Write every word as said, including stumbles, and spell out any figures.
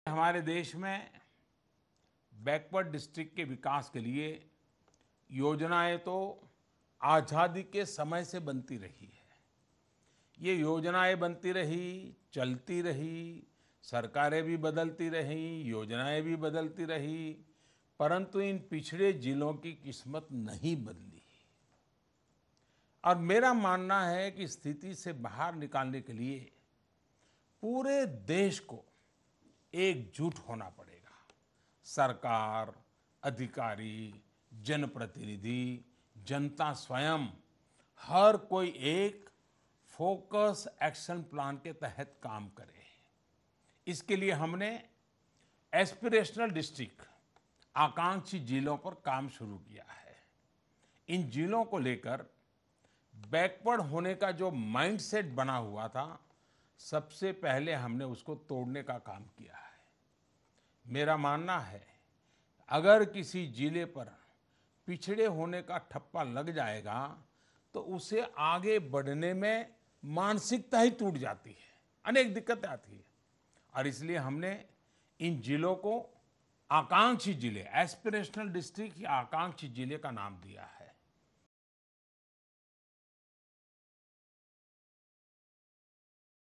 हमारे देश में बैकवर्ड डिस्ट्रिक्ट के विकास के लिए योजनाएं तो आज़ादी के समय से बनती रही है। ये योजनाएं बनती रही, चलती रही, सरकारें भी बदलती रहीं, योजनाएं भी बदलती रही, परंतु इन पिछड़े जिलों की किस्मत नहीं बदली। और मेरा मानना है कि स्थिति से बाहर निकालने के लिए पूरे देश को एकजुट होना पड़ेगा। सरकार, अधिकारी, जनप्रतिनिधि, जनता स्वयं, हर कोई एक फोकस एक्शन प्लान के तहत काम करे। इसके लिए हमने एस्पिरेशनल डिस्ट्रिक्ट, आकांक्षी जिलों पर काम शुरू किया है। इन जिलों को लेकर बैकवर्ड होने का जो माइंडसेट बना हुआ था, सबसे पहले हमने उसको तोड़ने का काम किया है। मेरा मानना है, अगर किसी जिले पर पिछड़े होने का ठप्पा लग जाएगा तो उसे आगे बढ़ने में मानसिकता ही टूट जाती है, अनेक दिक्कतें आती है। और इसलिए हमने इन जिलों को आकांक्षी जिले, एस्पिरेशनल डिस्ट्रिक्ट या आकांक्षी जिले का नाम दिया है।